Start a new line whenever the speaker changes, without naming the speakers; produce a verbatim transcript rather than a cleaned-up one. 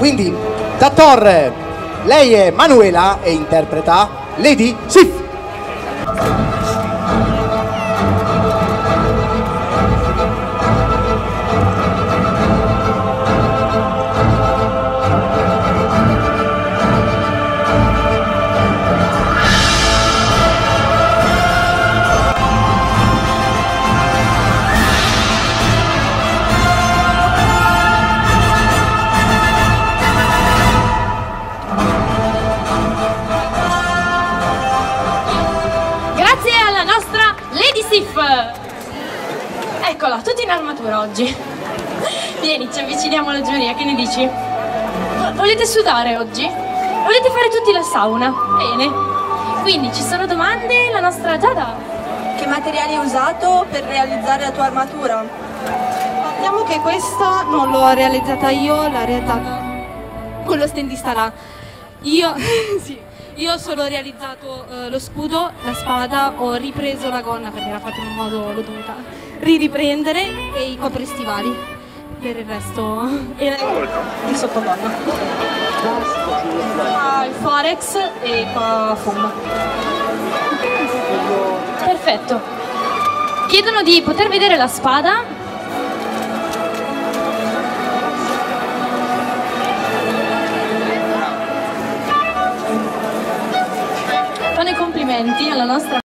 Quindi, da Thor, lei è Manuela e interpreta Lady Sif.
Eccola, tutti in armatura oggi. Vieni, ci avviciniamo alla giuria, che ne dici? Volete sudare oggi? Volete fare tutti la sauna? Bene. Quindi ci sono domande? La nostra Giada.
Che materiali hai usato per realizzare la tua armatura?
Sappiamo che questa non l'ho realizzata io, l'ha realizzata quello stendista là. Io, sì, io ho solo realizzato uh, lo scudo, la spada, ho ripreso la gonna perché era fatta in un modo, l'ho dovuta riprendere, e i coprestivali. Per il resto e il sottogonna. Qua il Forex e qua Fumba.
Perfetto. Chiedono di poter vedere la spada. Fanno i complimenti alla nostra